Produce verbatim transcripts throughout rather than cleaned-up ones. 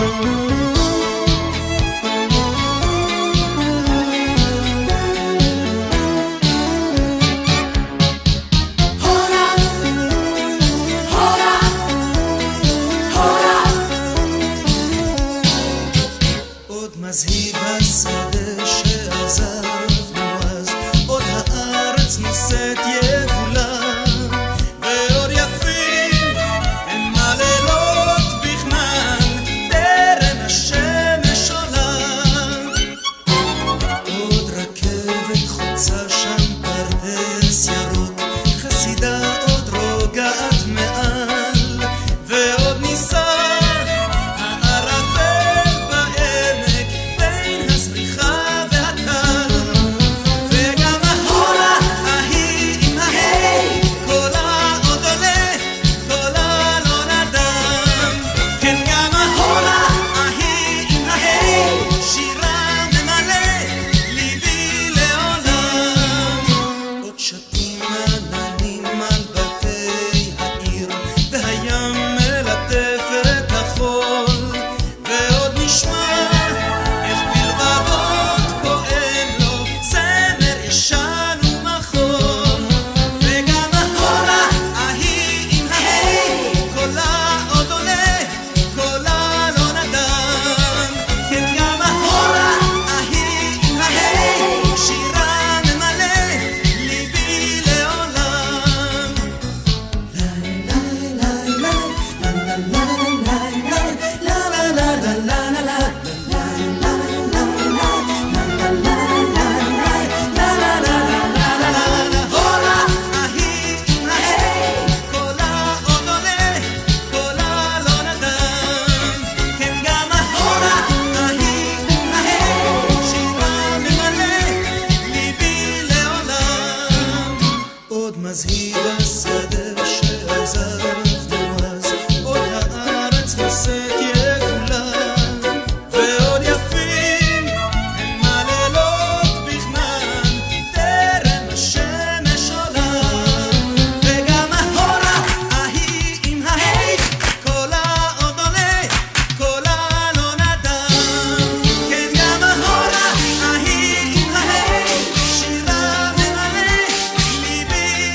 מזהיב השדה שעזבנו אז, עוד הארץ נושאת יבולה, ועוד יפים הם הלילות בכנען, טרם השמש עולה. עוד רכבת חוצה שם פרדס ירוק, חסידה עוד רוגעת מעל, ועוד ניסה מזהיב השדה שעזבנו אז, עוד הארץ נושאת יבולה, ועוד יפים הם הלילות בכנען, טרם השמש עולה. וגם ההורה ההיא עם ההי, קולה עוד עולה, קולה לא נדם. כן, גם ההורה ההיא עם ההי, שירה ממלא ליבי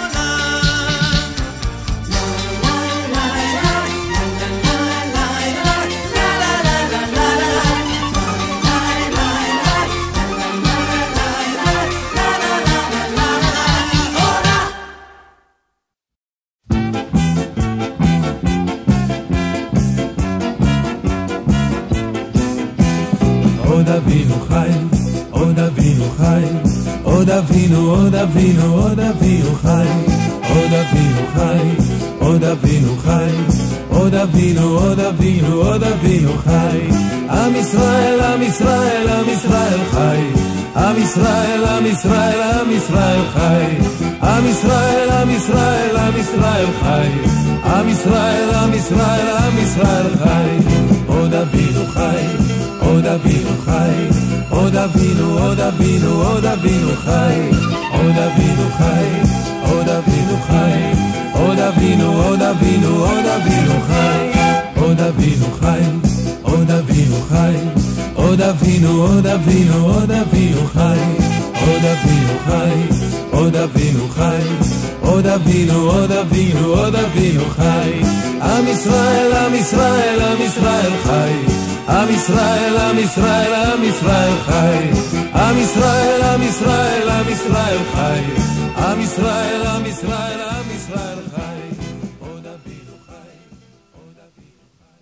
עוד אבינו חי, עוד אבינו חי, עוד אבינו, עוד אבינו, עוד אבינו חי, עוד אבינו חי, עוד אבינו חי, עוד אבינו, עוד אבינו, עוד אבינו חי. עם ישראל, עם ישראל, עם ישראל חי, עם ישראל, עם ישראל, עם ישראל חי, עם ישראל, עם ישראל, עם ישראל חי, עם ישראל, עם ישראל, עם ישראל חי. עוד אבינו חי, עוד אבינו חי, עוד אבינו, עוד אבינו, עוד אבינו חי, עוד אבינו חי, עוד אבינו חי, עוד אבינו, עוד אבינו, עוד אבינו חי, עוד אבינו חי, עוד אבינו חי, עוד אבינו, עוד אבינו, עוד אבינו חי, עוד אבינו חי, עוד אבינו חי, עוד אבינו, עוד אבינו, עוד אבינו חי. עם ישראל, עם ישראל, עם ישראל חי, עם ישראל, עם ישראל, עם ישראל חי, עם ישראל, עם ישראל, עם ישראל חי, עם ישראל, עם ישראל, עם ישראל חי. עוד אבינו חי, עוד אבינו חי.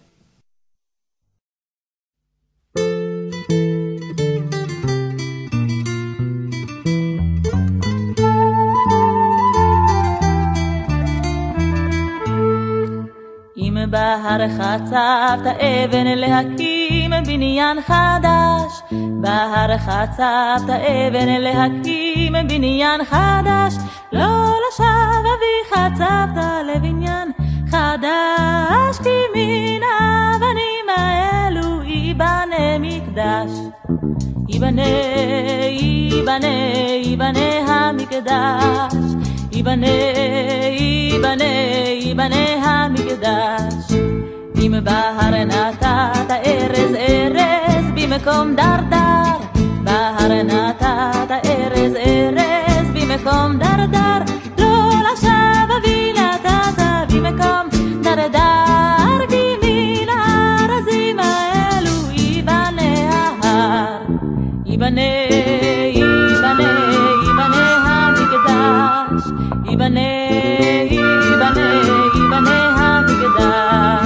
אם בהר חצבת אבן להקים בניין חדש, בהר חצבת אבן להקים בניין חדש, לא לשב אבי חצבת לבניין חדש, כי מן האבנים האלו ייבנה מקדש. ייבנה, ייבנה, ייבנה המקדש, ייבנה, ייבנה, ייבנה המקדש. אם בהר נתת ארז ארז במקום דרדר, בהר נתת ארז ארז במקום דרדר, לא לשווא אבי נתת במקום דרדר, כי מן הארזים האלו ייבנה ההר, ייבנה, ייבנה, ייבנה המקדש, ייבנה, ייבנה, ייבנה המקדש.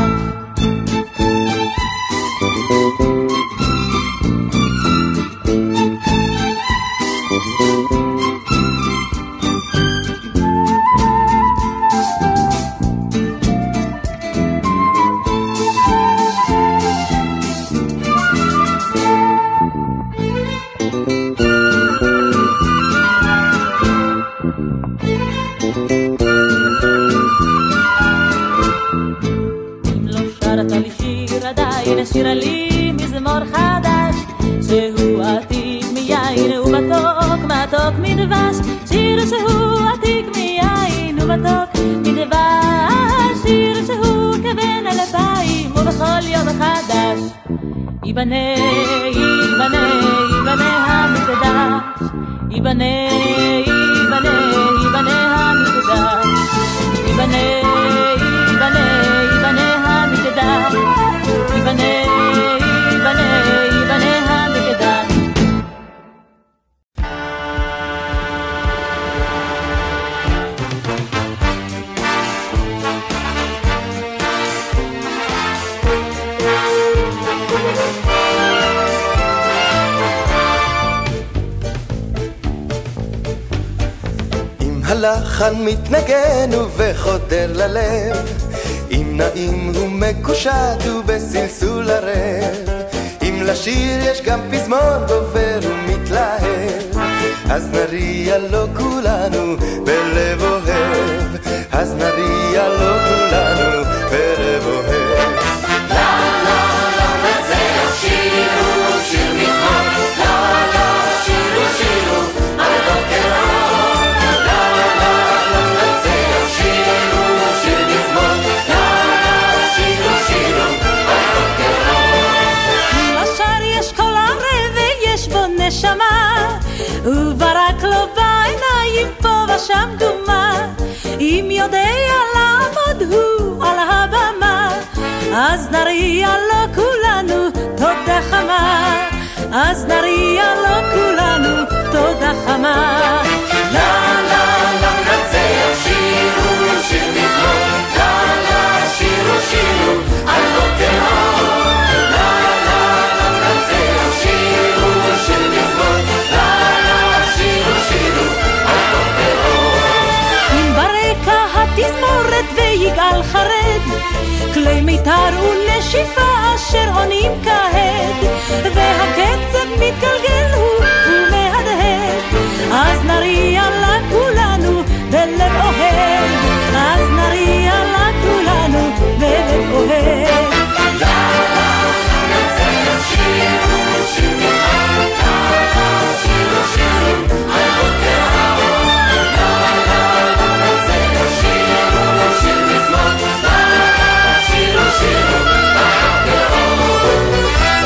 שיר לי מזמור חדש, שהוא עתיק מיין ובתוק מתוק מדבש, שיר שהוא עתיק מיין ובתוק מדבש, שיר שהוא כבן אלפיים ובכל יום חדש, ייבנה, ייבנה, ייבנה המקדש, ייבנה, ייבנה, ייבנה המקדש, ייבנה, ייבנה, ייבנה המקדש, ייבנה, ייבנה, ייבנה המקדש. אם הלחן מתנגן וחודר ללב, אם נעים ומקושט ובסלסול הרב, אם לשיר יש גם פזמון גובר ומתלהב, אז נריע לו כולנו בלב אוהב, אז נריע לו כולנו בלב אוהב. לה לה לה נצח שירו שיר מזמור, לה לה שירו שירו על בוקר אור, לה לה לה נצח שירו שיר מזמור, שירו שירו על בוקר אור. לשיר יש כל ערב ויש בו נשמה, וברק לו בעיניים פה ושם דומה, אם יודע לעמוד הוא על הבמה, אז נריע לו כולנו תודה חמה, אז נריע לו כולנו תודה חמה. לה לה לה נצח שירו שיר מזמור, לה לה שירו שירו על בוקר אור, לה לה לה נצח שירו שיר מזמור, לה לה שירו שירו על בוקר אור. אם ברקע התזמורת ויגאל חרד, כלי מיתר ונשיפה אשר עונים כהד, והקצב מתגלגל הוא ומהדהד, אז נריע לה כולנו בלב אוהב, אז נריע לה כולנו בלב אוהב. לה לה נצח שירו שיר מזמור, לה לה שירו שירו על בוקר אור, לה לה נצח שירו שיר מזמור, לה לה שירו שירו על בוקר אור.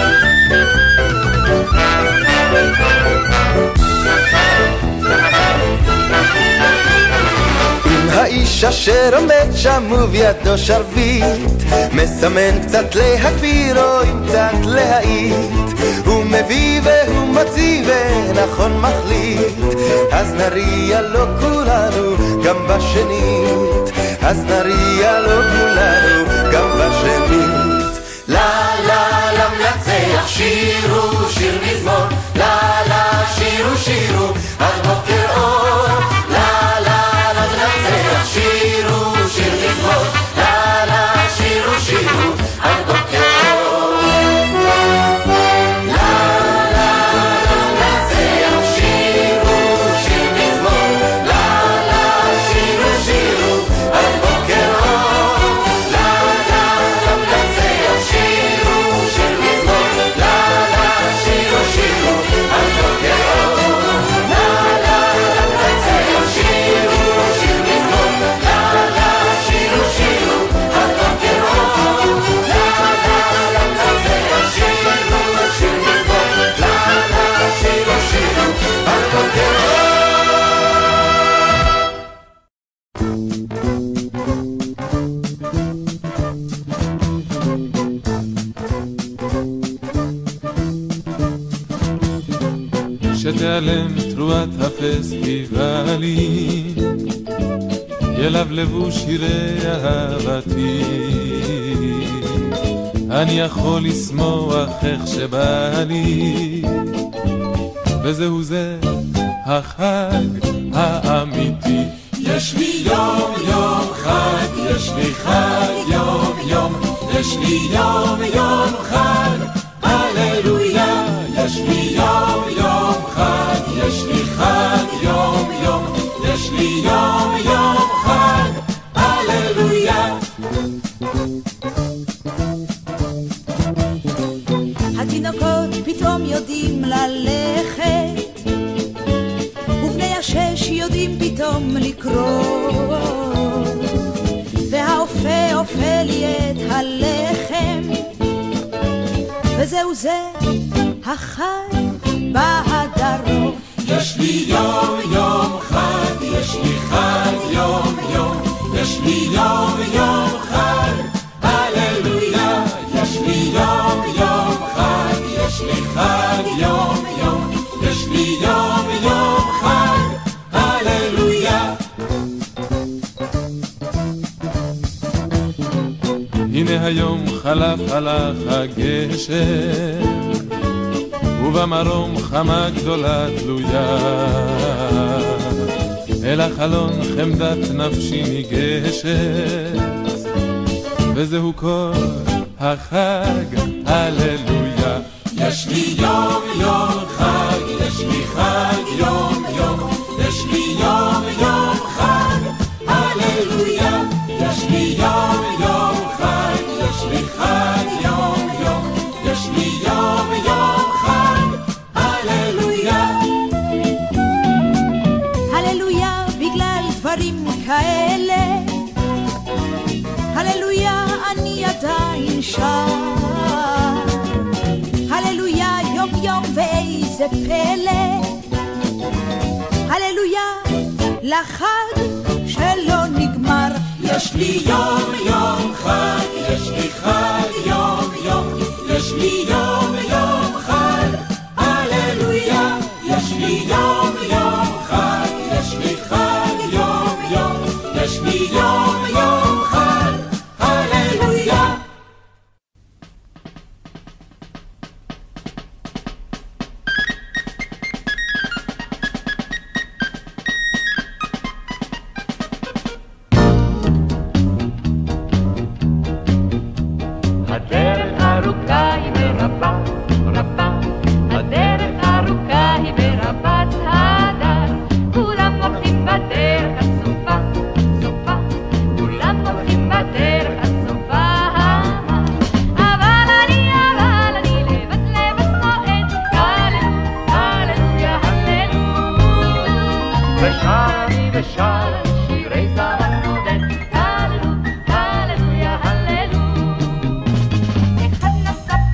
האיש אשר עומד שם ובידו שרביט, מסמן קצת להגביר או אם קצת להעיט, הוא מביא והוא מוציא ונכון מחליט, אז נריע לו כולנו גם בשנית, אז נריע לו כולנו גם בשנית. לה לה לה מנצח שירו שיר מזמור, לה לה שירו שירו על בוקר אור, לה לה לה מנצח שירו שיר מזמור, לה לה שירו שירו על בוקר אור, לה לה לה מנצח שירו שיר מזמור, לה לה שירו שירו על בוקר אור, לה לה לה מנצח שירו שיר מזמור, לה לה תיעלם תרועת הפסטיבלים, ילבלבו שירי אהבתי, אני יכול לשמוח איך שבא לי, וזהו זה החג האמיתי. יש לי יום יום חג, יש לי חג יום יום, יש לי יום יום חג, הללויה. יש לי יום יום חג, יש לי חג יום יום, יש לי יום יום חג, הללויה. התינוקות פתאום יודעים ללכת, ובני השש יודעים פתאום לקרוא, והאופה אופה לי את הלחם, וזהו זה החג בהדרום. יש לי יום יום חג, יש לי חג יום יום, יש לי יום יום חג, הללויה. יש לי יום יום חג, יש לי חג יום יום, יש לי יום יום חג, הללויה. הנה היום חלף הלך הגשר, ובמרום חמה גדולה תלויה, אל החלון חמדת נפשי ניגשת, וזהו כל החג, הללויה. יש לי יום יום חג, יש לי חג יום יום, יש לי יום יום חג, הללויה. יש לי יום יום חג, יש לי חג יום יום, יש לי יום יום חג, הללויה. הללויה בגלל דברים כאלה, הללויה אני עדיין שם, הללויה יום יום ואיזה פלא, הללויה לחג שלא נגמר. יש לי יום יום חג, יש לי חג יום יום, יש לי יום יום חג, הללויה. יש לי יום יום חג, יש לי חג יום יום, יש לי יום יום חג, הללויה. אחד נסע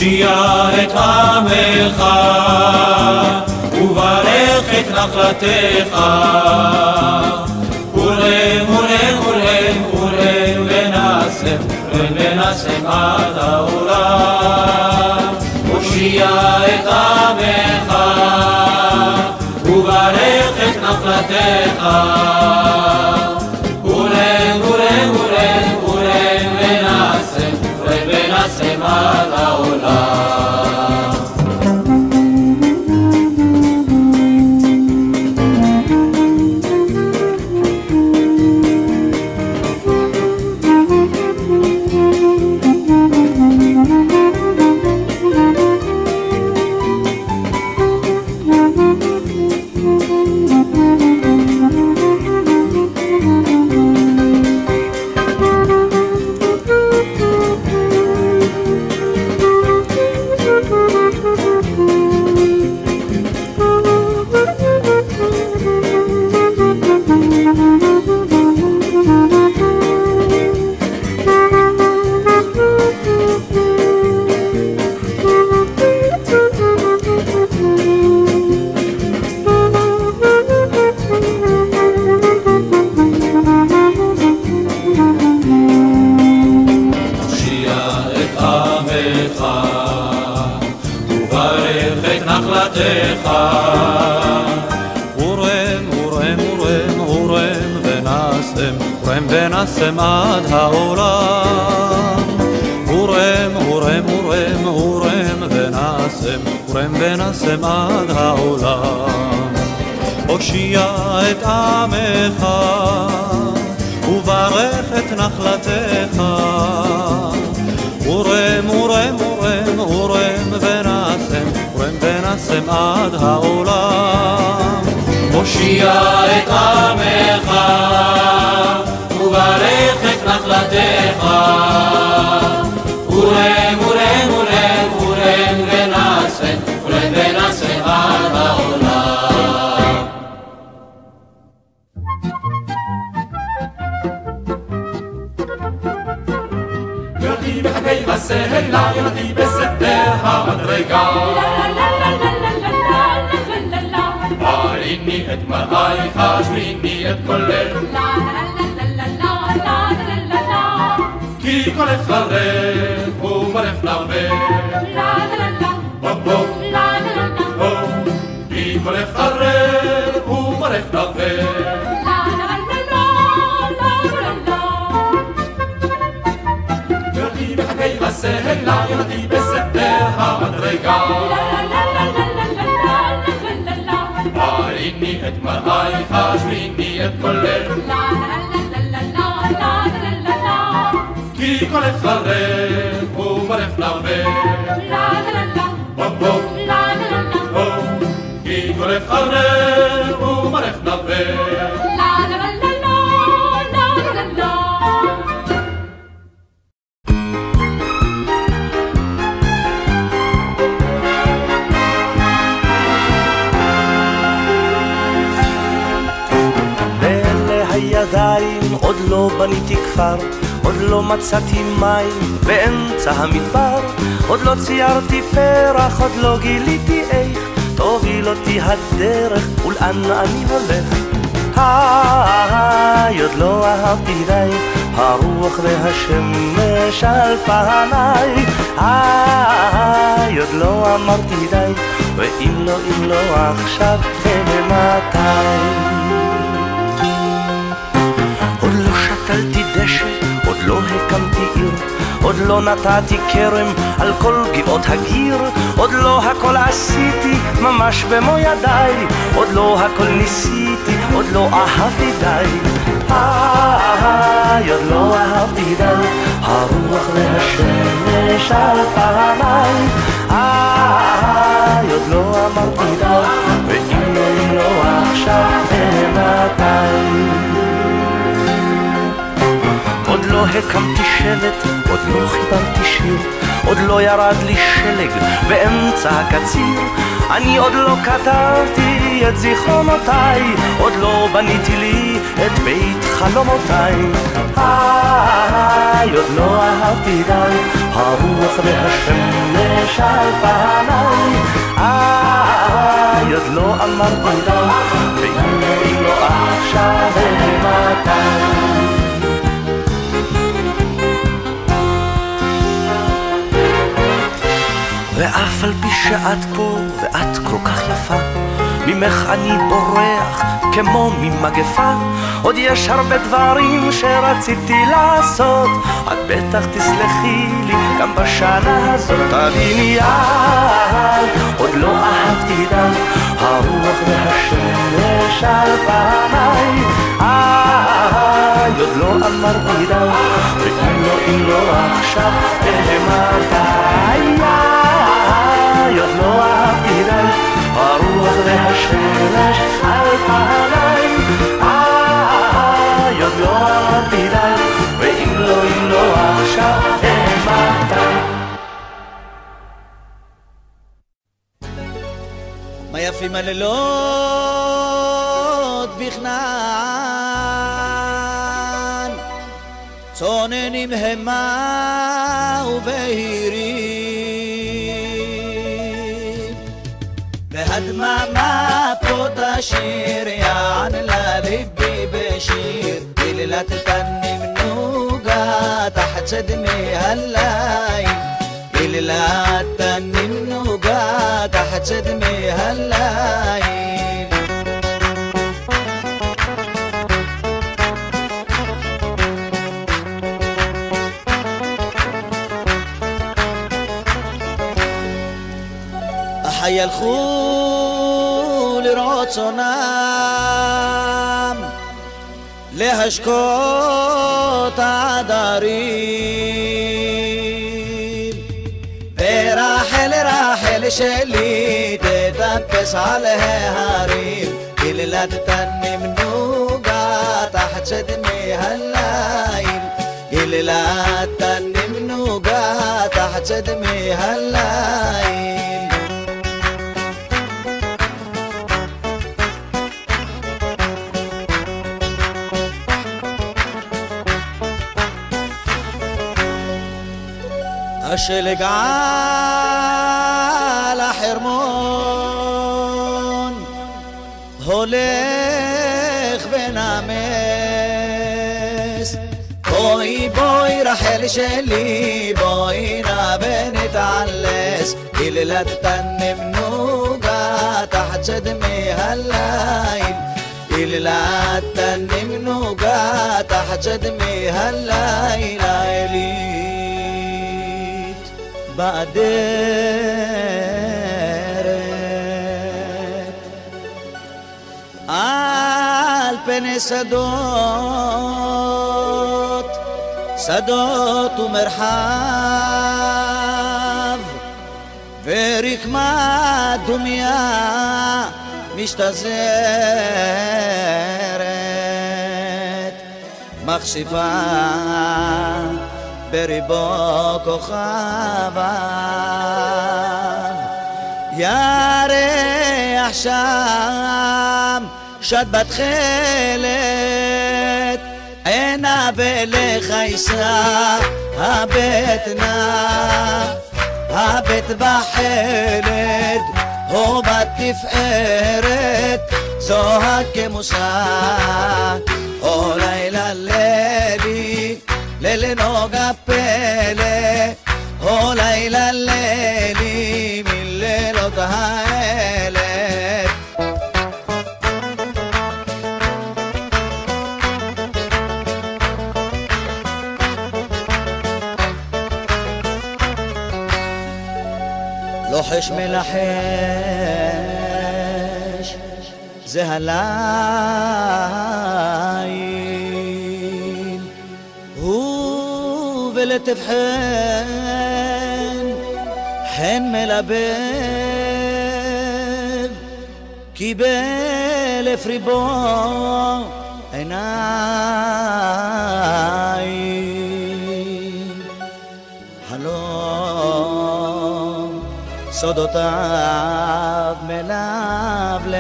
הושיע את עמך וברך את נחלתך. אורם אורם אורם אורם ונשם אורם ונשם עד העולם. הושיע את עמך וברך את נחלתך. אורם אורם אורם אורם ונשם אורם ונשם עד העולם. ונשם עד העולם. אורם אורם אורם אורם ונשם אורם ונשם עד העולם. הושיע את עמך וברך את נחלתך. אורם אורם אורם אורם ונשם אורם ונשם עד העולם. הושיע את עמך וברך את נחלתך. אורם אורם אורם אורם ונשם אורם ונשם עד העולם. ירדי בחגי הסלע, ירדי בסתר המדרגה. הריני את מראייך, השמיני את קולך. כי קולך חרב ומולך נרבה. כי קולך חרב ומולך נרבה. ירדי בחגי הסלע, ירדי בסתר המדרגה. הריני את מראייך, השמיני את קולך. כי קולך חרב ומולך נרבה. כי קולך חרב ומולך נרבה. עוד לא בניתי כפר, עוד לא מצאתי מים באמצע המדבר, עוד לא ציירתי פרח, עוד לא גיליתי איך תוביל אותי הדרך ולאן אני הולך. היי, עוד לא אהבתי די, הרוח והשמש על פניי. היי, עוד לא אמרתי די, ואם לא, אם לא עכשיו, ומתי. עוד לא שתלתי דשא, עוד לא הקמתי עיר, עוד לא נתתי כרם על כל גבעות הגיר, עוד לא הכל עשיתי ממש במו ידיי, עוד לא הכל ניסיתי, עוד לא אהבתי די. איי, עוד לא אהבתי די, הרוח והשמש על פניי. איי, עוד לא אמרתי די, ואם לא, אם לא עכשיו, ומתי. עוד לא הקמתי שלט, עוד לא חיברתי שיר, עוד לא ירד לי שלג באמצע הקציר, אני עוד לא כתבתי את זיכרונותיי, עוד לא בניתי לי את בית חלומותיי. עוד לא אהבתי די, הרוח והשמש על פניי. איי, עוד לא אמרתי די, ואם לא, אם לא עכשיו ומתי. ואף על פי שאת פה ואת כל כך יפה, ממך אני בורח כמו ממגפה. עוד יש הרבה דברים שרציתי לעשות, את בטח תסלחי לי גם בשנה הזאת. תביני איי, עוד לא אהבתי די, הרוח והשמש על פניי. איי, עוד לא אמרתי די, ואם לא, אם לא עכשיו ומתי. עוד לא אהבתי די, הרוח והשמש על פניי. איי, עוד לא אהבתי די, ואם לא, אם לא עכשיו ומתי. מה יפים הלילות בכנען, צוננים המה ובהירים, והדממה פה תשיר יען לליבי בשיר. בלילת תנים נוגה תחת סדמי הליל, בלילת תנים נוגה תחת סדמי הליל. ילכו לרעות צונם, להשקות העדרים, ורחל רחל שלי תטפס על ההרים. בלילת תנים נוגה תחת סדמי הליל, בלילת תנים נוגה תחת סדמי הליל. השלג על החרמון הולך ונמס. בואי בואי רחל שלי, בואי נא ונתעלס. בלילת תנים נוגה תחת סדמי הליל, בלילת תנים נוגה תחת סדמי הליל. באדרת על פני שדות, שדות ומרחב, ורקמה דומיה משתזרת, מחשיפה בריבו כוכביו. ירח שם שד בת חלת, עינה ולחייסה הבטנה, הבט בחלד הו בתפארת. זו הכמוסה או לילה לילי, לילי נוגה פלא, או לילה לילי מלילות האלף. לוחש מלחש זה הליל, הוא ולתבחן חן מלבב, קיבל אפריבו עיניים. חלום סודותיו מלבלב,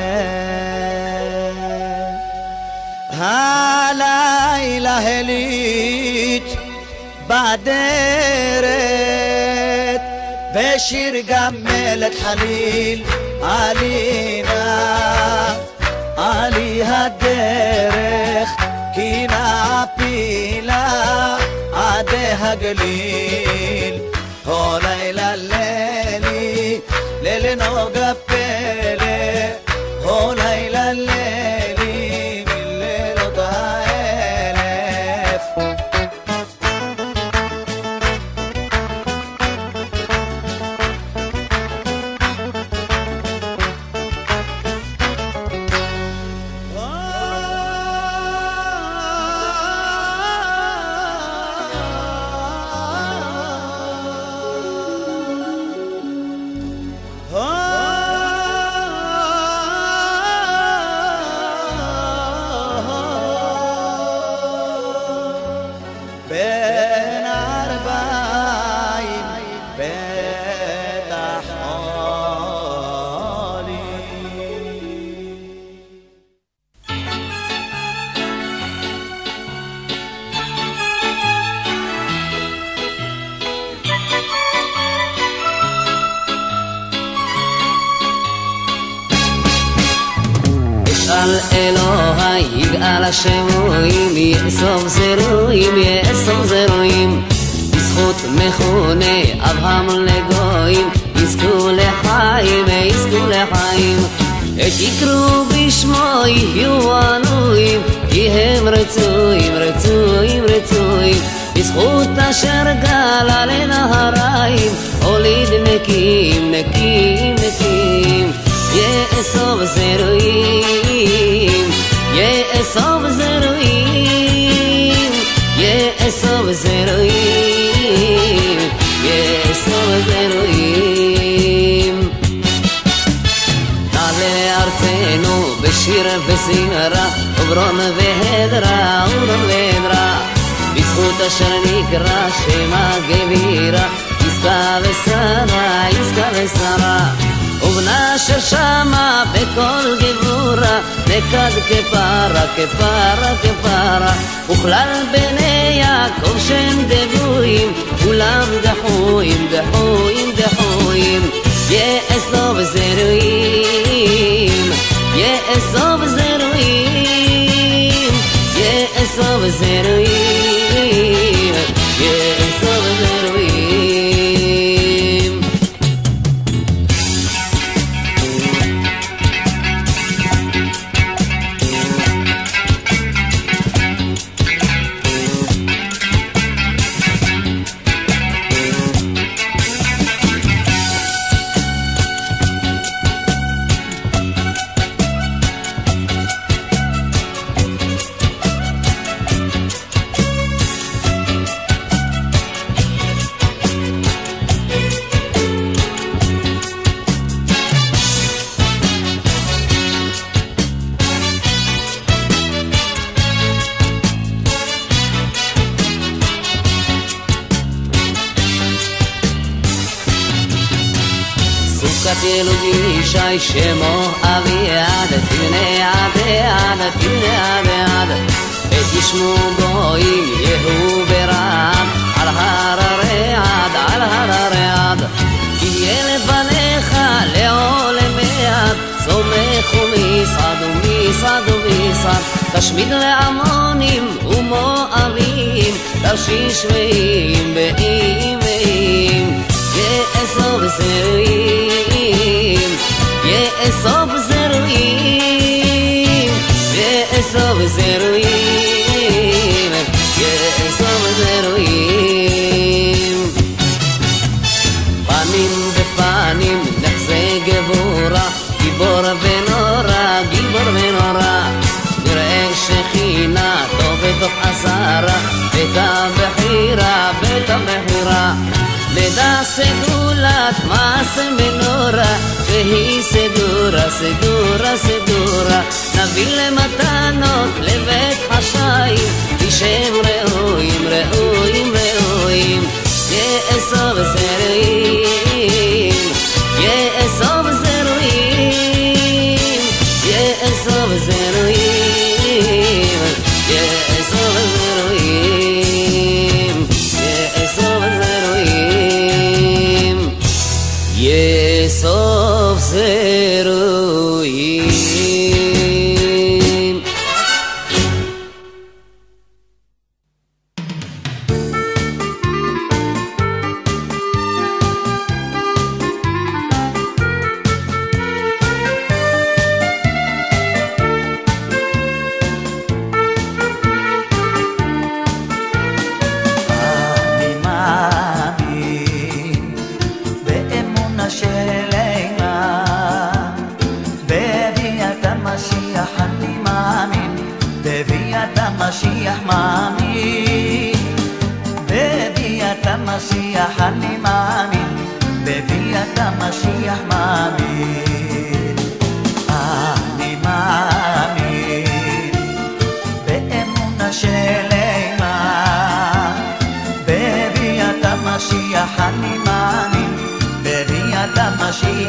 הלילה הליט באדרת ושיר גמלת חליל עלינה עלי הדרך כי נעפילה עדי הגליל הו לילה לילי לילי נוגה פלא הו לילה לילי מלילות האלף על אלוהי יגאל השמועים יאסוף זרועים יאסוף זרועים בזכות מכונה אברהם לגויים יזכו לחיים יזכו לחיים את יקרו בשמו יהיו ענויים כי הם רצויים רצויים רצויים בזכות אשר גלה לנהריים הוליד נקים נקים נקים יאסוף זרועים יאסוף זרועים יאסוף זרועים יאסוף זרועים נעלה ארצנו בשיר וזמרה וברון והדרה וברון והדרה בזכות אשר נקרא שם הגבירה יזכה ושרה יזכה ושרה ובנה אשר שמה בכל גבורה נקד כפרה כפרה כפרה וכלל בני יעקב שהם דבויים כולם דחויים דחויים דחויים יאסוף זרועים יאסוף זרועים יאסוף זרועים יאסוף זרועים ישי שמו אביעד תבנה עד עד תבנה עד עד את ישמו גויים יהיו ברעד על הר הרעד על הר הרעד יהיה לפניך לעולם מעט סומך ומשרד ומשרד ומשרד תשמיד לעמונים ומואבים תרשיש ואיים ואיים ואיים יאסוף זרועים יאסוף זרועים יאסוף זרועים יאסוף זרועים פנים בפנים נחזה גבורה גיבור ונורא גיבור ונורא נראה שכינה טוב בתוך עשרה בית הבחירה בית הבחירה נדע סגולת מעשה מנורה והיא סדורה סדורה סדורה נביא למתנות לבית חשאים כי שהם ראויים ראויים ראויים יאסוף זרועים יאסוף זרועים יאסוף זרועים יאסוף זרועים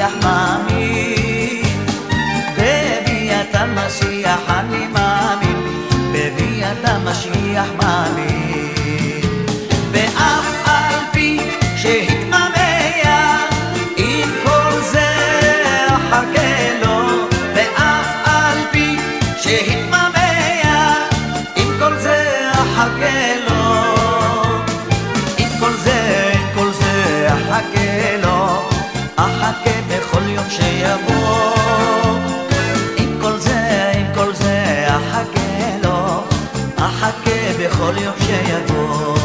המשיח מאמין, בביאת המשיח אני מאמין, בביאת המשיח מאמין. ואף על פי שהתממיה, עם כל זה אחכה לו, ואף על פי שהתממיה, עם כל זה אחכה לו, עם כל זה, עם כל זה אחכה לו, אחכה בכל יום שיבוא, עם כל זה, עם כל זה אחכה לו, אחכה בכל יום שיבוא.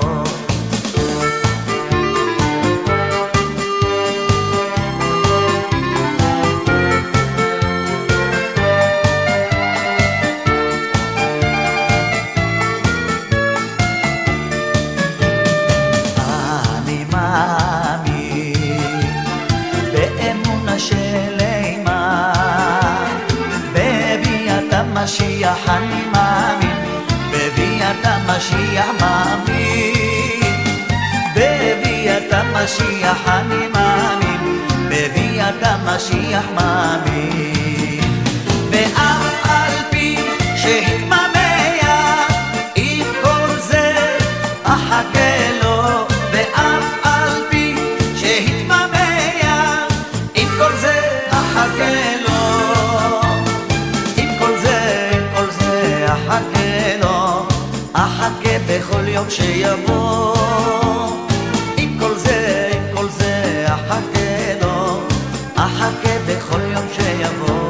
אני מאמין באמונה שלמה, בביאת המשיח אני מאמין, בביאת המשיח מאמין, בביאת המשיח אני מאמין, בביאת המשיח מאמין. ואף על פי שהתממיה, עם כל זה אחכה לו, ואף על פי שהתממיה, עם כל זה אחכה לו, עם כל זה, עם כל זה אחכה לו, אחכה בכל יום שיבוא, עם כל זה, עם כל זה אחכה לו, אחכה בכל יום שיבוא.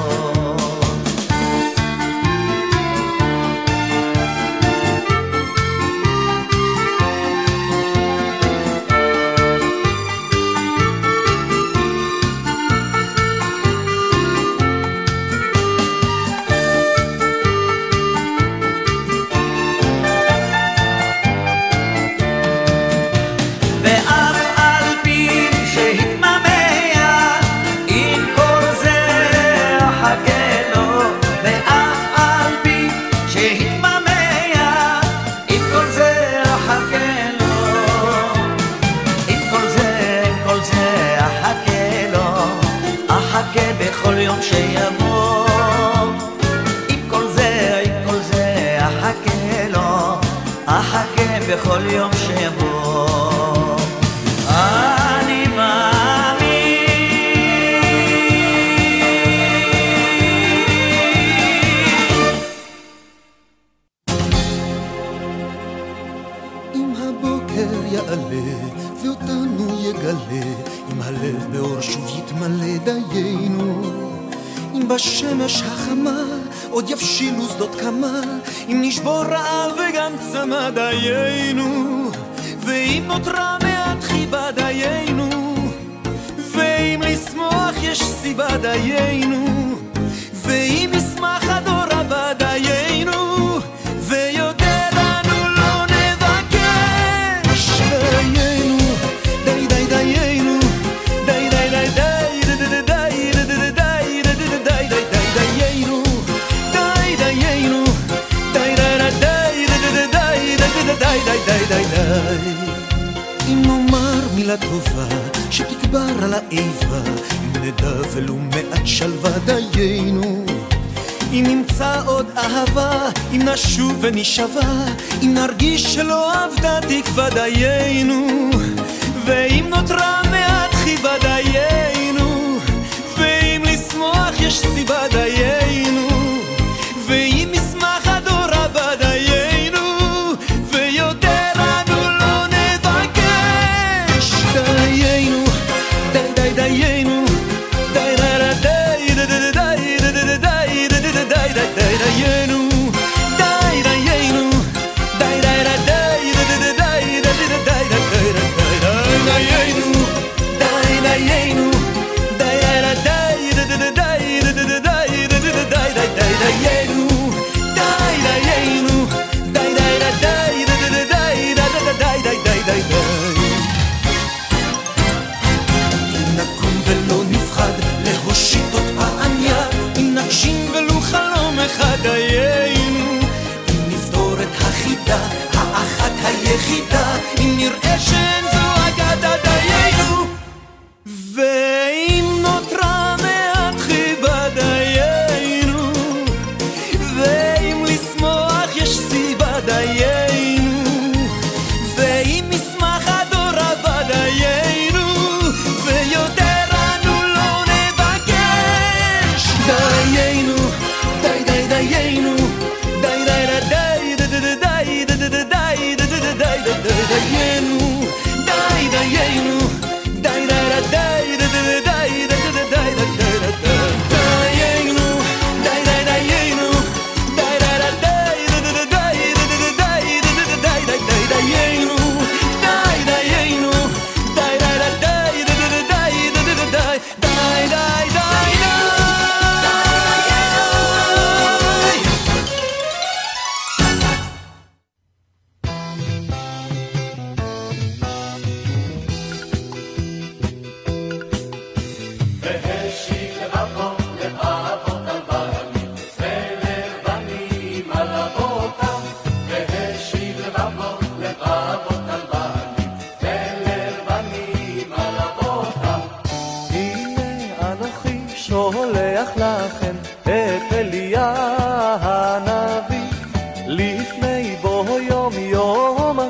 ואף על פי שהתממיה, עם כל זה אחכה לו, ואף על פי שהתממיה, עם כל זה אחכה לו, עם כל זה, עם כל זה אחכה לו, אחכה בכל יום שיבוא, עם כל זה, עם כל זה אחכה לו, אחכה בכל יום שיבוא. אני מאמין. אם הבוקר יעלה ואותנו יגלה, אם הלב באור שוב יתמלא דיינו, אם בשמש החמה עוד יבשילו שדות כמה, אם נשבור רעב וגם צמא דיינו, ואם נותרה מעט חיבה דיינו, ואם לשמוח יש סיבה דיינו, ואם ישמח הדור הבא דיינו, ויותר לנו לא נבקש דיינו, די די דיינו, די די די די די די די די די די דיינו, די דיינו, די די די די די די די די. אם נאמר מילה טובה שתגבר על האיבה, אם נדע ולו מעט שלווה דיינו, אם נמצא עוד אהבה, אם נשוב ונשבה, אם נרגיש שלא עבדה תקווה דיינו, ואם נותרה מעט חיבה דיינו, ואם לשמוח יש סיבה דיינו, ואם ישמח הדור הבא דיינו, ויותר לנו לא נבקש דיינו, די די דיינו, די די די די די די די די די די דיינו, די דיינו, די די די די די די די דיינו, די דיינו, די די יחידה, אם נראה שאין זו אגדה דיינו, ואם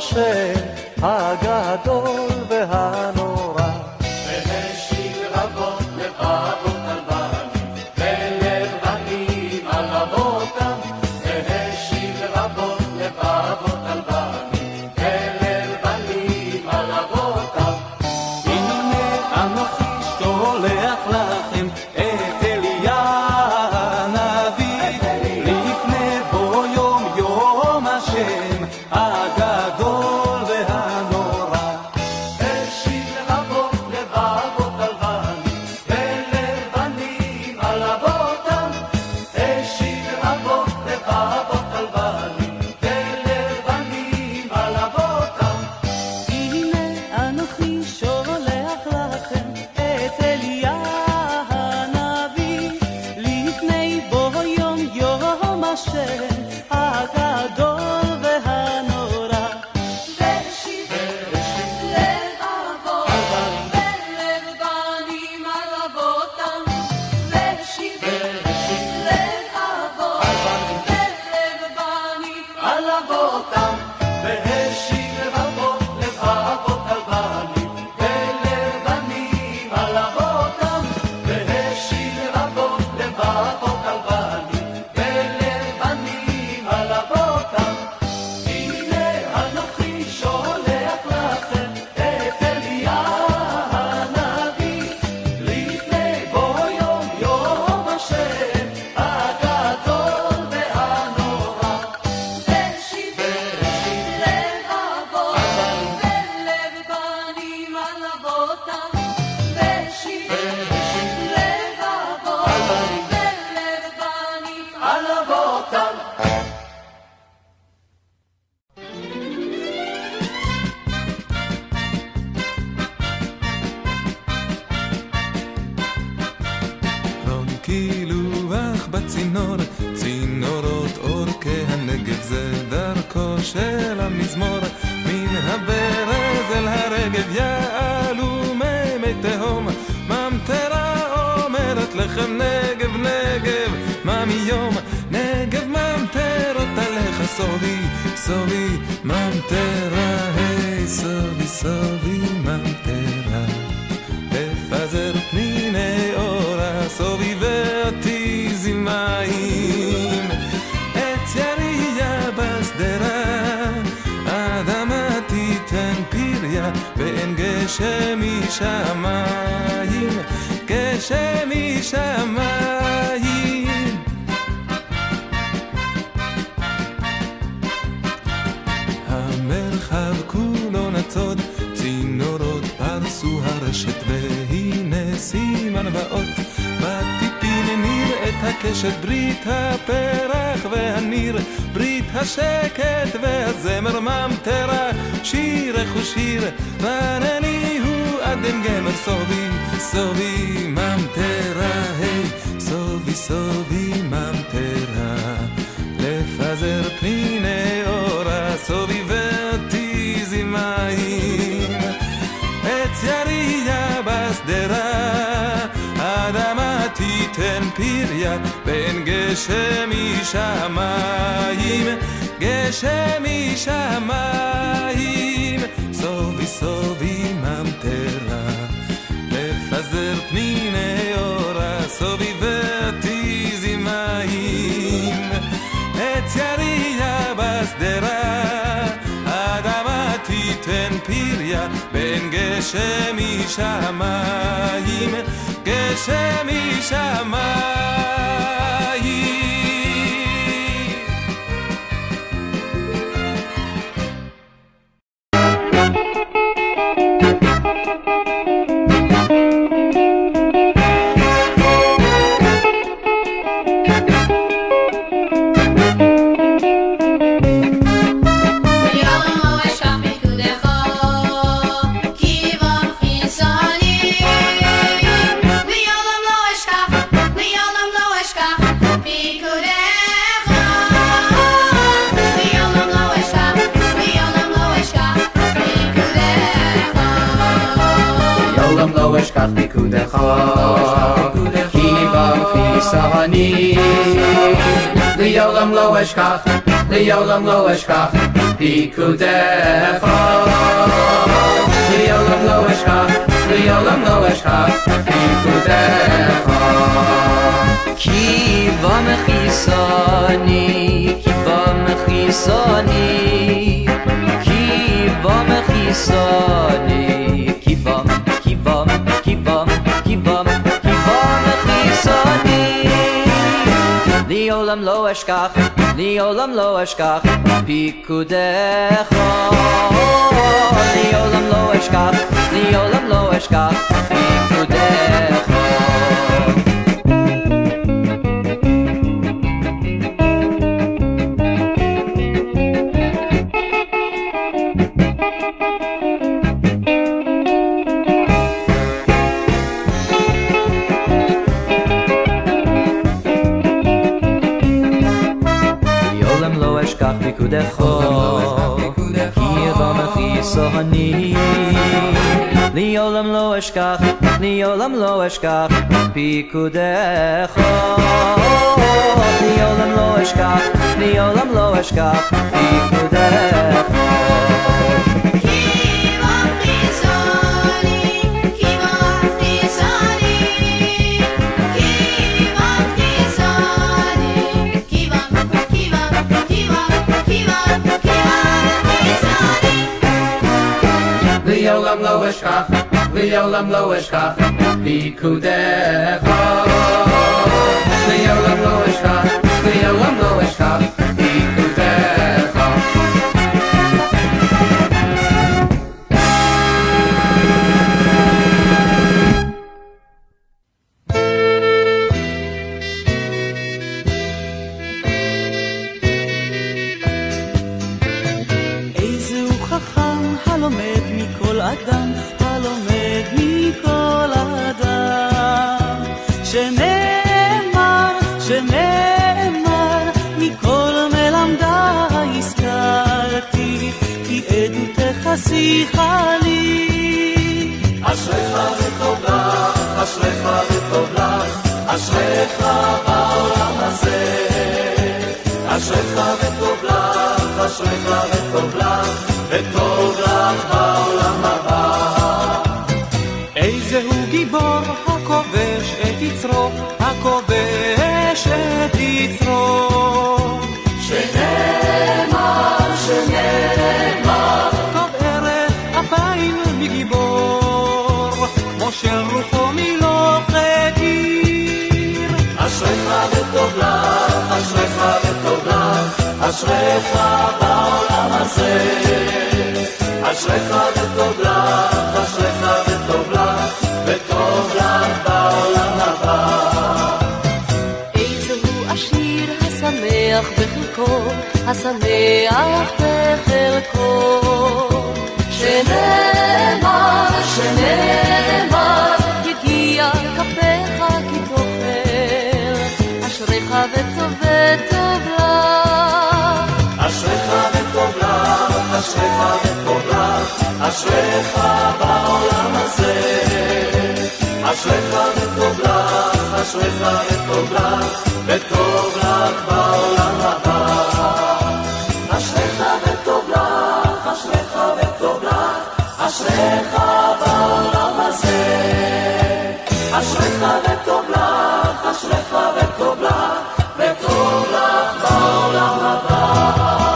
משה הגדול והנורא. והשיב רבות לבבות על בנים, ולב בנים על אבותם. והשיב רבות לבבות על בנים, ולב בנים על אבותם. הנה אנוכי שולח לכם את אליה הנביא, לפני בוא יום יום השם הגדול והנורא. השיב רבות לבבות על בנים, ולב בנים על אבותם. השיב רבות לבבות על בנים, ולב בנים על אבותם. הנה אנוכי שולח לכם את אליה הנביא, לפני בוא יום יום השם הגדול והנורא. והשיב לבבות ולב בנים על אבותם. והשיב לבבות ולב בנים על אבותם. והשיב רבות לבבות על בנים, ולב בנים על אבותם. והשיב רבות לבבות על בנים, ולב בנים על אבותם. הנה אנוכי שולח לכם את אליה הנביא, לפני בוא יום יום השם הגדול והנורא. והשיב לבבות ולב בנים על אבותם. והשיב לבבות ולב בנים על אבותם. כילוח בצינור, צינורות אורכי הנגב, זה דרכו של המזמור. מן הברז אל הרגב יעלו מי תהום, ממטרה אומרת לכם נגב נגב, מה מיום נגב ממטרות עליך סובי סובי ממטרה, היי סובי סובי ממטרה, לפזר פניני אורה סובבי זימאים. עץ יריה בשדרה, אדמה תיתן פריה, ואין גשם משמיים, גשם משמיים. המרחב כולו נצוד, צינורות פרסו הרשת, והנה סימן ואות בטיפין נראה את הקשת, ברית הפרח והניר, ברית השקט והזמר ממטרה, שירך הוא שיר וענני הוא עדן גמר סובי סובי ממטרה, היי סובי סובי ממטרה, לפזר פניני אורה סובי ואותי זימאים. עץ יריה בשדרה, אדמה תיתן פריה, ואין גשם משמיים, גשם משמיים. סובי סובי ממטרה, לפזר פניני אורה סובי ואותי זימאים. עץ יריה בשדרה, אדמה תיתן פריה, ואין גשם משמיים, גשם משמיים. לא אשכח פיקודך, כי במחיסה אני, לעולם לא אשכח, לעולם לא אשכח פיקודך. לעולם לא אשכח, לעולם לא אשכח פיקודך. כי במחיסני, כי במחיסני, כי במחיסני, כי במ, כי במ, כי במ, כי במ, כי במחיסני. לעולם לא אשכח, לעולם לא אשכח פיקודך. לעולם לא אשכח, לעולם לא אשכח פיקודך. פיקודך, כי במחיסני. לעולם לא אשכח, לעולם לא אשכח פיקודך. לעולם לא אשכח, לעולם לא אשכח פיקודך. לעולם לא אשכח, לעולם לא אשכח פיקודך. לעולם לא אשכח, לעולם לא אשכח פיקודך. איזהו חכם הלומד מכל אדם, הלומד מכל אדם, שנאמר, שנאמר, מכל מלמדי הזכרתי, כי עדותך שיחה לי. אשריך וטוב לך, אשריך וטוב לך, אשריך בעולם הזה. אשריך וטוב לך, אשריך וטוב לך, וטוב לך בעולם הבא. איזהו גיבור הכובש את יצרו, הכובש את יצרו, שנאמר, שנאמר, טוב ערך אפיים מגיבור, מושל רוחו מלוך אדיר. אשריך וטוב לך, אשריך וטוב לך, אשריך בעולם הזה. אשריך וטוב לך, אשריך וטוב לך, וטוב לך בעולם הבא. איזהו עשיר השמח בחלקו, השמח בחלקו, שנאמר, שנאמר, יגיע כפיך כי תאכל. אשריך וטוב וטוב לך, אשריך וטוב לך, אשריך וטוב לך, אשריך בעולם הזה. אשריך וטוב לך, אשריך וטוב לך, וטוב לך בעולם הבא. אשריך וטוב לך, אשריך וטוב לך, אשריך בעולם הזה. אשריך וטוב לך, אשריך וטוב לך, וטוב לך בעולם הבא.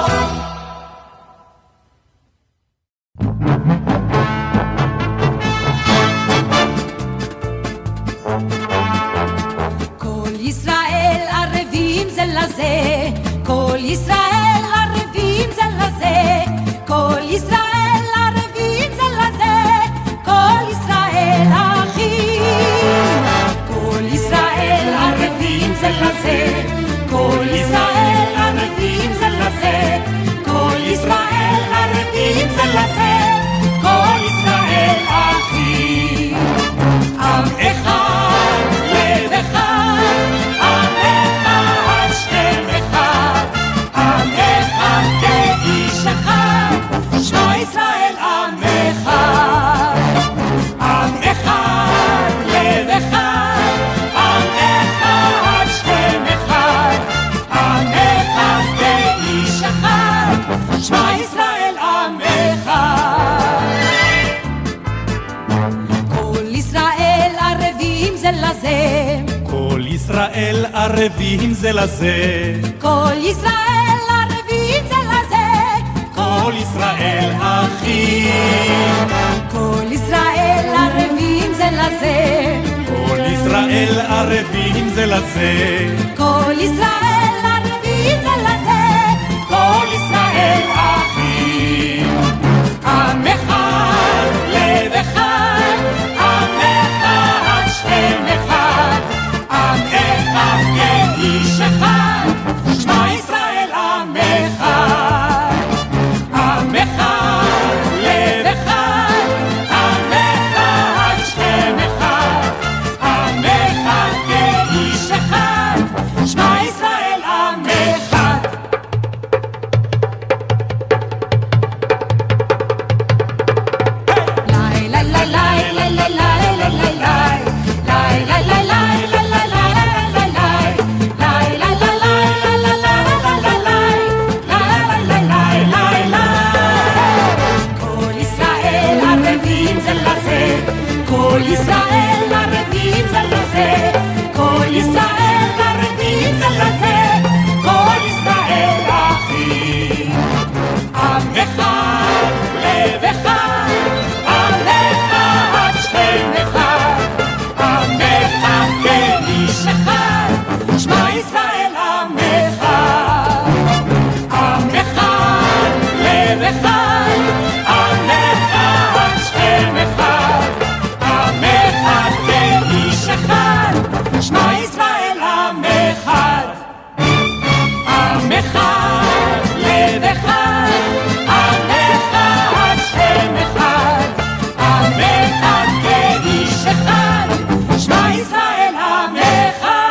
כל ישראל ערבים זה לזה, כל ישראל ערבים זה לזה, כל ישראל ערבים זה לזה, כל ישראל אחים. כל ישראל ערבים זה לזה, כל ישראל ערבים זה לזה, כל ישראל ערבים זה לזה, כל ישראל אחים. עם אחד, לב אחד, עם אחד, שם אחד, עם אחד כאיש אחד, שמע ישראל עם אחד. עם אחד, לב אחד, עם אחד, שם אחד, עם לזה. כל ישראל ערבים זה לזה. כל ישראל ערבים זה לזה. כל ישראל אחים. כל ישראל ערבים זה לזה. כל ישראל ערבים זה לזה. כל ישראל ערבים זה לזה. כל ישראל אחים. עם אחד, לב אחד, עם אחד, שם אחד, עם אחד כאיש אחד, שמע ישראל עם אחד. עם אחד, לב אחד, עם אחד, שם אחד, עם אחד כאיש אחד, שמע ישראל עם אחד. כל ישראל ערבים זה לזה, כל ישראל ערבים זה לזה, כל ישראל אחים. עם אחד, לב אחד, עם אחד, שם אחד, עם אחד כאיש אחד, שמע ישראל עם אחד. עם אחד, לב אחד, עם אחד, שם אחד, עם אחד כאיש אחד, שמע ישראל עם אחד. עם אחד, לב אחד, עם אחד, שם אחד, עם אחד כאיש אחד, שמע ישראל עם אחד.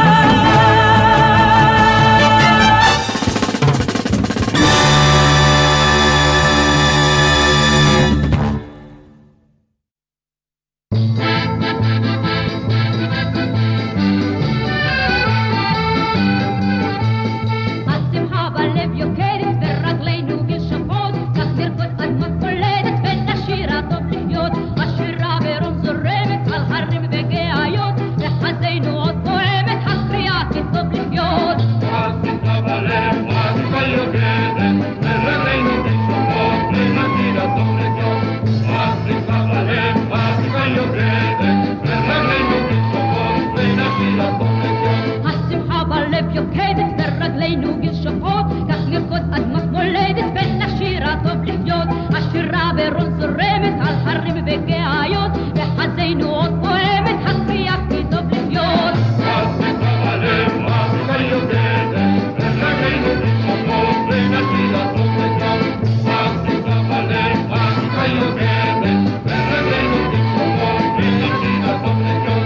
השמחה בלב יוקדת ורגלינו גשמות, כך נרקוד אדמת מולדת ונשיר הטוב לחיות. השירה ברום זורמת על הרים וגאיות, לחזינו עוד פועמת הקריאה כי טוב לחיות. השמחה בלב, השמחה יוקדת, ורגלינו גשמות, ונשיר הטוב לחיות. השמחה בלב, השמחה יוקדת, ורגלינו גשמות, ונשיר הטוב לחיות. השמחה בלב יוקדת ורגלינו גשמות, כך נרקוד אדמת מולדת ונשיר הטוב לחיות. השירה ברום זורמת על הרים וגאיות, לחזינו עוד פועמת הקריאה כי טוב לחיות. השמחה בלב, השמחה יוקדת, ורגלינו גשמות, ונשיר הטוב לחיות. השמחה בלב, השמחה יוקדת, ורגלינו גשמות, ונשיר הטוב לחיות.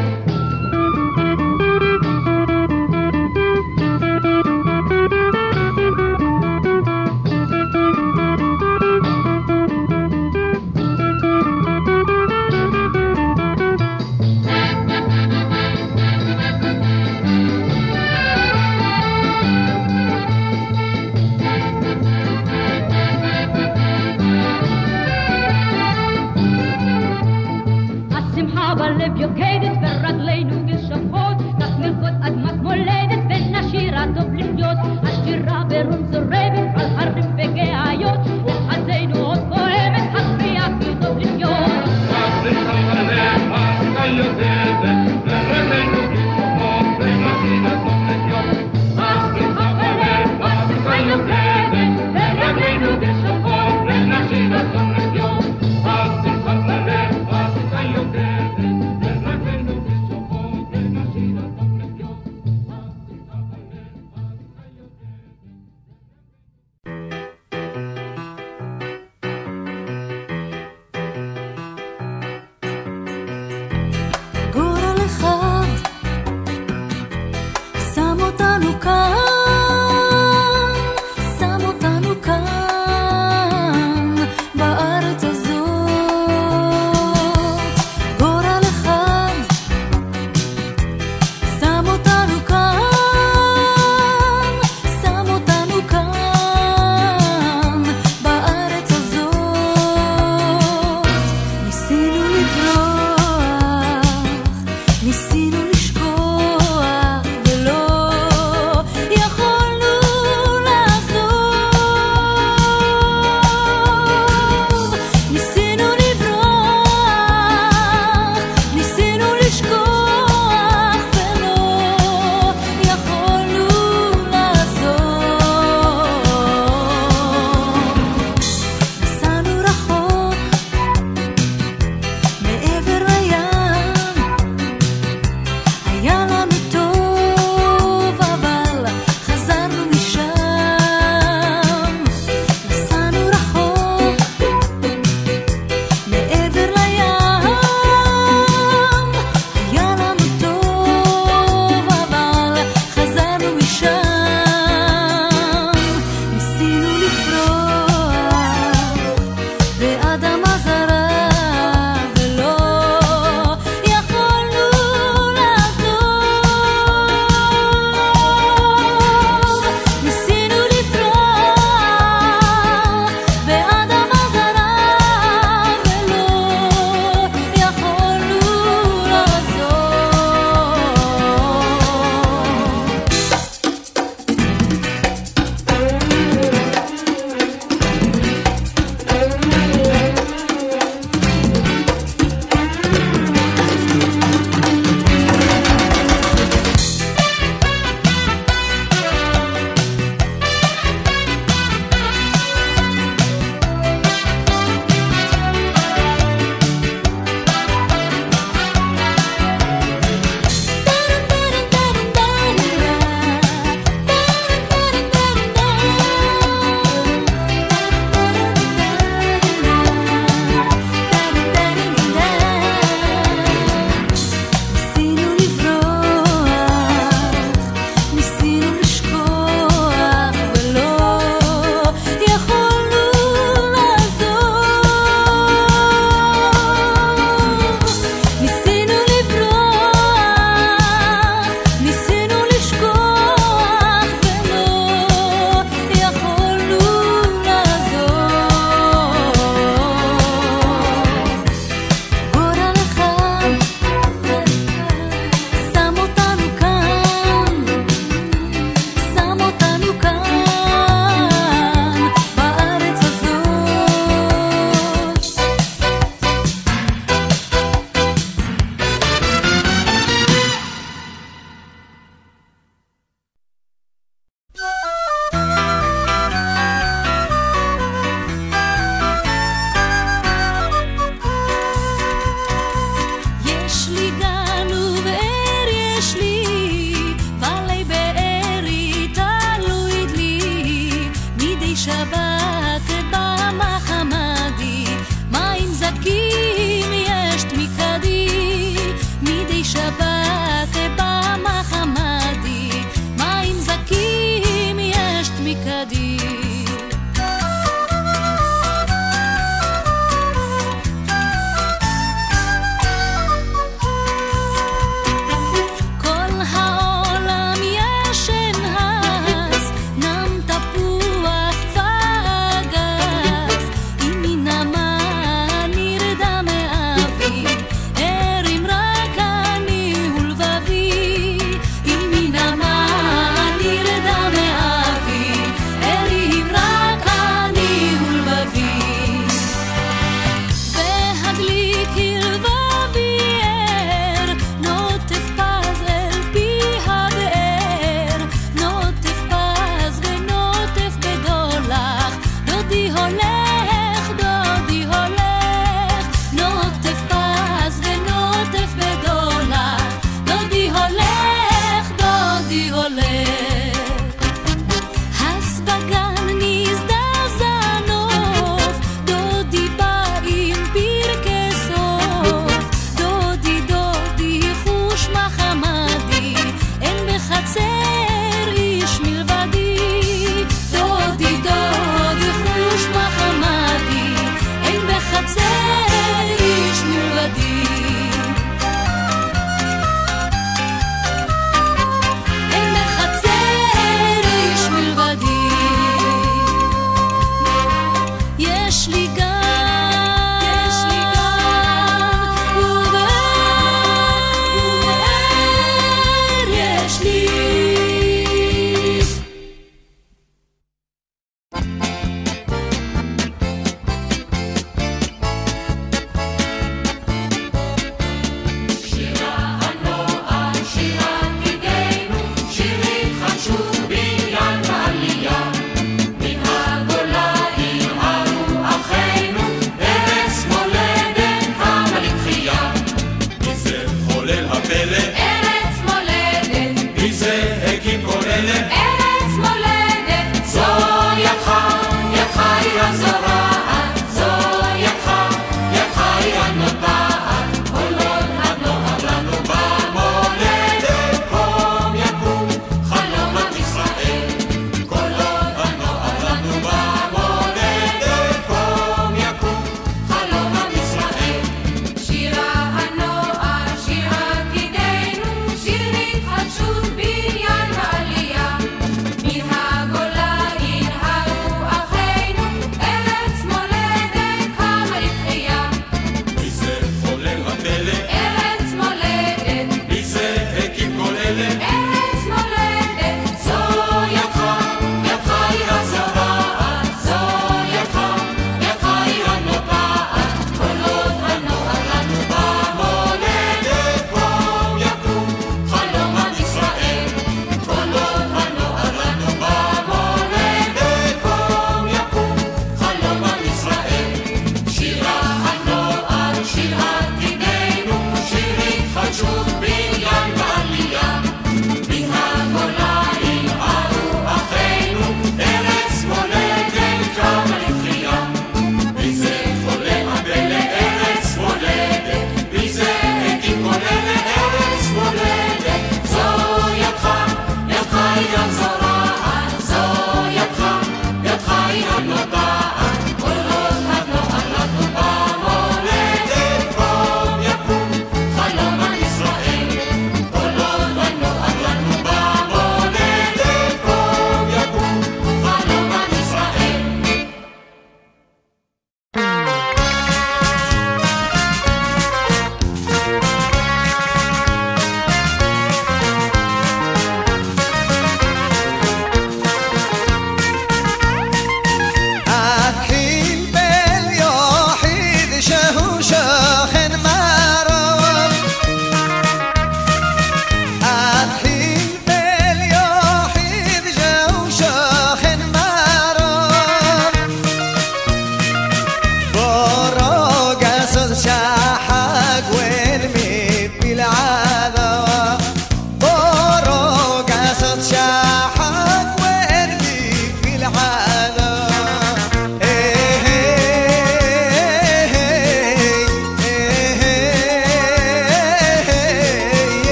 השמחה בלב יוקדת ורגלינו גשמות, כך נרקוד אדמת מולדת ונשיר הטוב לחיות. השירה ברום זורמת על הרים וגאיות, לחזינו עוד פועמת הקריאה כי טוב לחיות. השמחה בלב, השמחה יוקדת, ורגלינו גשמות, ונשיר הטוב לחיות. השמחה בלב, השמחה יוקדת, ורגלינו גשמות, ונשיר הטוב לחיות. השמחה בלב, השמחה יוקדת, ורגלינו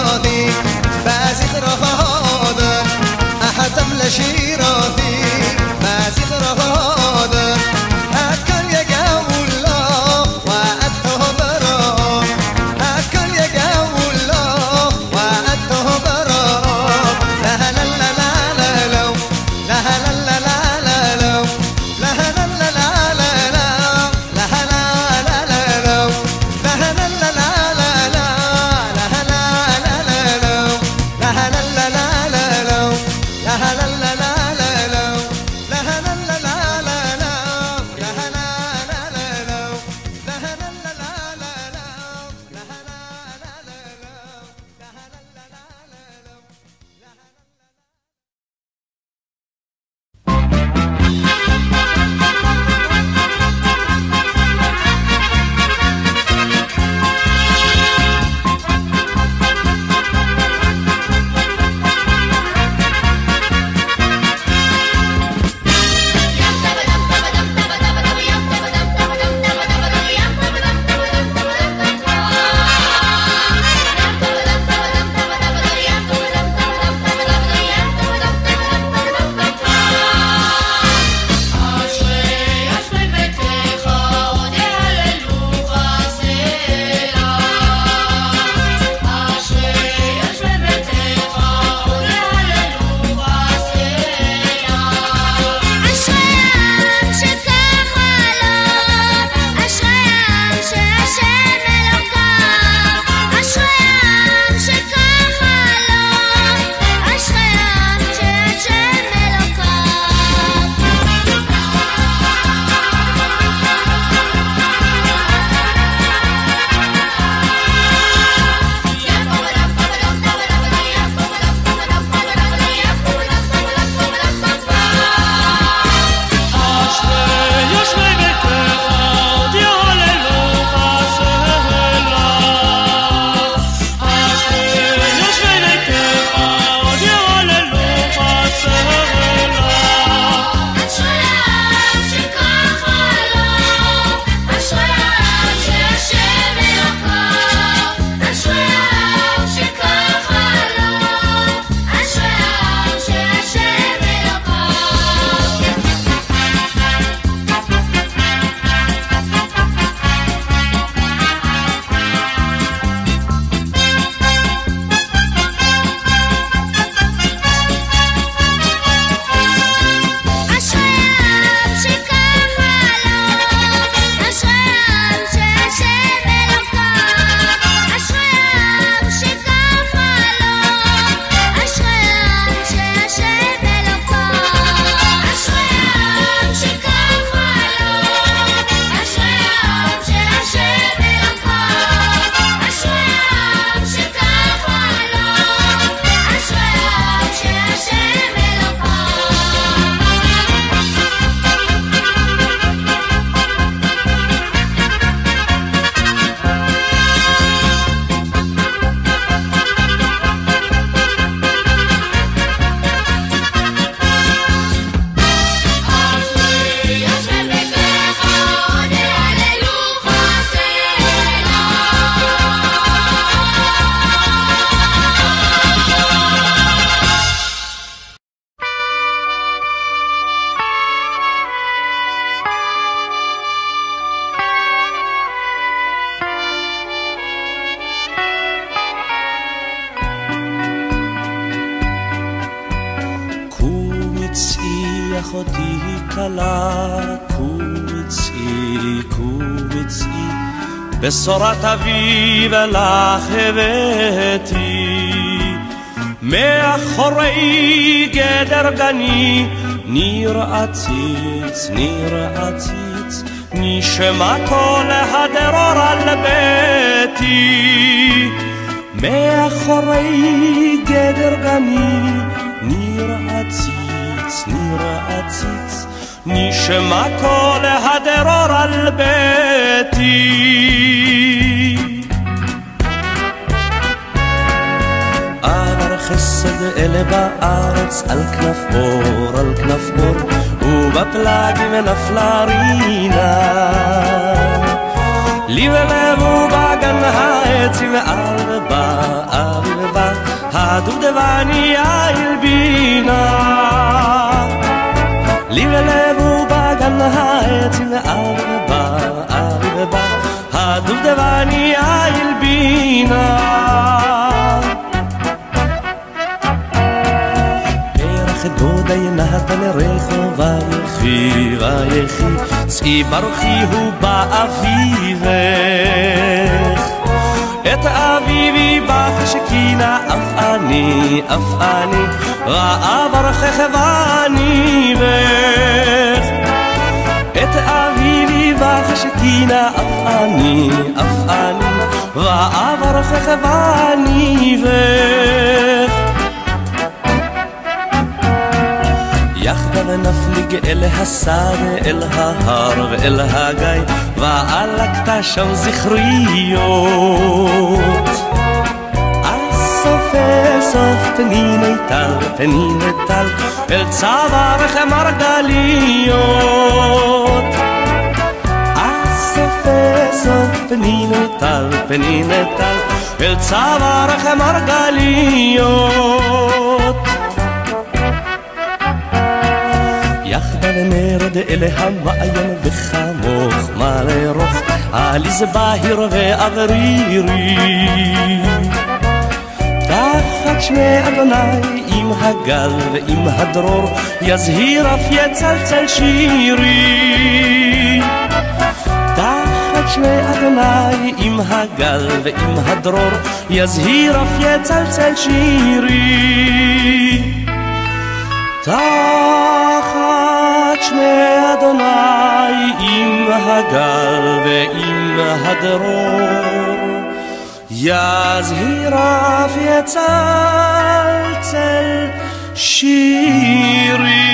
لشيراتي بازغراد أحتم لشيراتي بازغراد أكل يقول الله وأته برا أكل يقول الله وأته برا لا لا لا لا لا لا لا لا لا لا لا لا لا אחותי קלה, קוצי, קוצי, בשורת אביב לך הבאתי, מאחורי גדר גני, ניר עציץ, ניר עציץ, נשמתו להדרור על ביתי, מאחורי גדר גני, ניר עציץ, ניר עציץ, נשמתו להדרור על ביתי. עבר חסד אלה בארץ, על כנף אור, על כנף אור, ובפלגים נפלה רינה. לי ולב ובגן העצים ארבע, ארבע, הדובדבני הלבינה. לי ולב ובגן העצים ארבע, ארבע, הדובדבני הלבינה. פרח דודה ינתן רחוב ויחי ויחי, צאי ברוכי הוא באביבך. את אביבי בחשקינה אף אני, אף אני, ראה ברכך ואני בך. את אביבי בחשקינה אף אני, אף אני, ראה ברכך ואני בך. יחדיו נפליג אל השדה, אל ההר ואל הגיא, ועלקת שם זכריות. אסוף אסוף פניני טל, פניני טל, אל צווארך מרגליות. אסוף אסוף פניני טל, פניני טל, אל צווארך מרגליות. יחדיו נרד אל המעיין וחמוך מלא רוך, עליז בהיר ואוורירי. תחת שמי אדוני עם הגל ועם הדרור, יזהיר אף יצלצל שירי. תחת שמי אדוני עם הגל ועם הדרור, יזהיר אף יצלצל שירי. תחת שמי אדוני עם הגל ועם הדרור, יזהיר אף יצלצל שירי.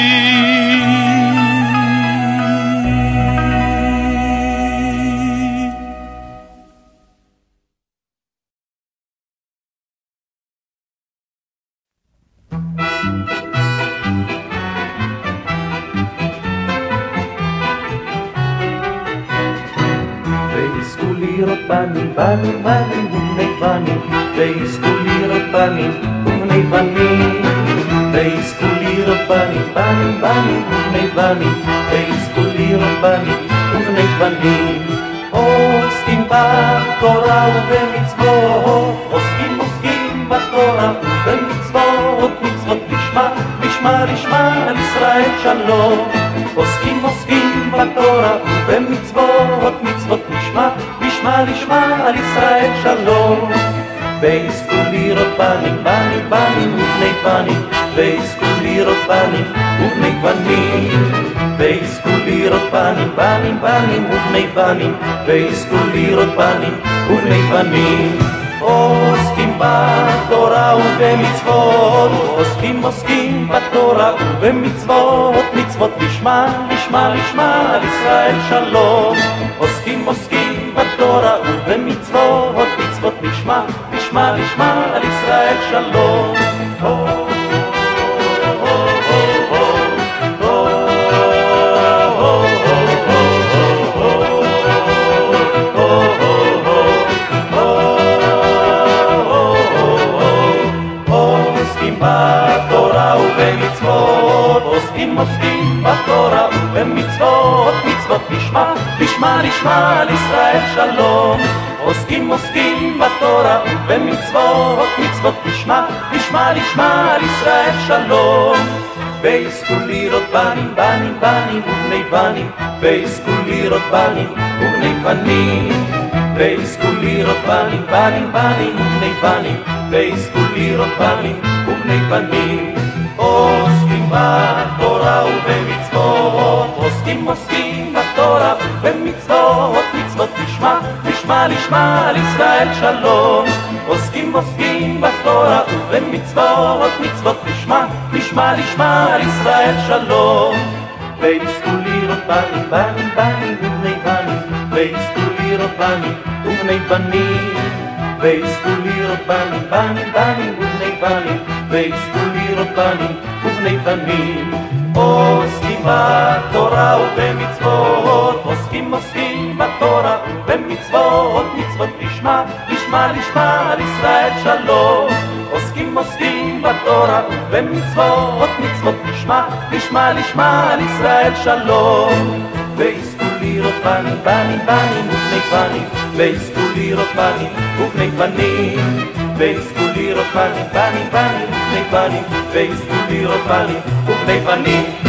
בנים, בנים, בנים ובני בנים, ויזכו לראות בנים ובני בנים. ויזכו לראות בנים, בנים, בנים ובני בנים, ויזכו לראות בנים ובני בנים. עוסקים בתורה ובמצוות, עוסקים עוסקים בתורה ובמצוות, מצוות לשמה, לשמה, לשמה על ישראל שלום. עוסקים עוסקים בתורה ובמצוות, מצוות לשמה, לשמה, לשמה על ישראל שלום. ויזכו לראות בנים, בנים, בנים ובני בנים, ויזכו לראות בנים ובני בנים. ויזכו לראות בנים, בנים, בנים ובני בנים, ויזכו לראות בנים ובני בנים. עוסקים בתורה ובמצוות, עוסקים עוסקים בתורה ובמצוות, מצוות לשמה, לשמה, לשמה על ישראל שלום. עוסקים עוסקים בתורה ובמצוות, מצוות לשמה, לשמה, לשמה על ישראל שלום. בתורה ובמצוות, עוסקים עוסקים בתורה ובמצוות, מצוות לשמה, לשמה, לשמה על ישראל שלום. עוסקים עוסקים בתורה ובמצוות, מצוות לשמה, לשמה, לשמה על ישראל שלום. ויזכו לראות בנים, בנים, בנים ובני בנים, ויזכו לראות בנים ובני בנים. ויזכו לראות בנים, בנים, בנים ובני בנים, ויזכו לראות בנים ובני בנים. עוסקים בתורה ובמצוות, עוסקים עוסקים בתורה ובמצוות, מצוות לשמה, לשמה, לשמה על ישראל שלום. עוסקים עוסקים בתורה ובמצוות, מצוות לשמה, לשמה, לשמה על ישראל שלום. ויזכו לראות בנים, בנים, בנים ובני בנים, ויזכו לראות בנים ובני בנים. ויזכו לראות בנים, בנים, בנים ובני בנים, ויזכו לראות בנים ובני בנים. עוסקים בתורה ובמצוות, עוסקים עוסקים בתורה ובמצוות, לשמה על ישראל שלום. עוסקים עוסקים בתורה ובמצוות מצוות לשמה, לשמה לשמה על ישראל שלום. ויזכו לראות בנים בנים בנים ובני בנים, ויזכו לראות בנים ובני בנים, ויזכו לראות בנים בנים בנים ובני בנים, ויזכו לראות בנים ובני בנים.